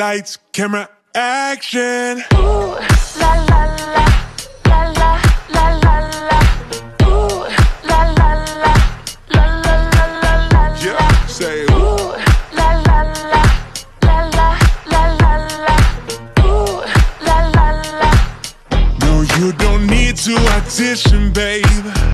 Lights, camera, action. Ooh, la la la, la la la la la. Ooh, la la la, la la la la la. Yeah, say ooh, la la la, la la la la la. Ooh, la la la. no, you don't need to audition, babe.